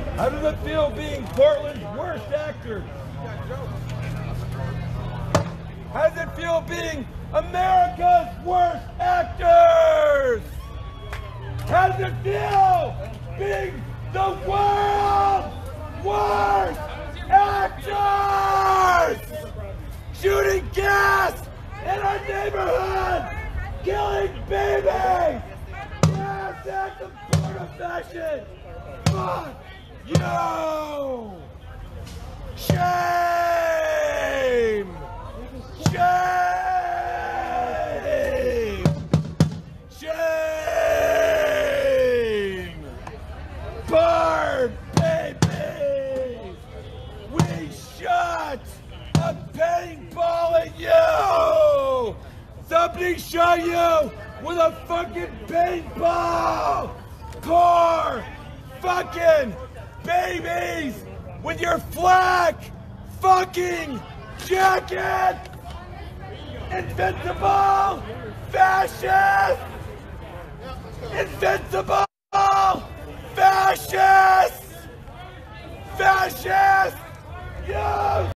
How does it feel being Portland's worst actor? How does it feel being America's worst actors? How does it feel being the world's worst actors? Shooting gas in our neighborhood, killing babies. Gas act of pornofashion. Fuck you! Shame! Shame! Shame! Barb babies! We shot a paintball at you! Somebody shot you with a fucking paintball! Poor fucking babies with your flak fucking jacket! Invincible fascist! Invincible fascist! Fascist! You!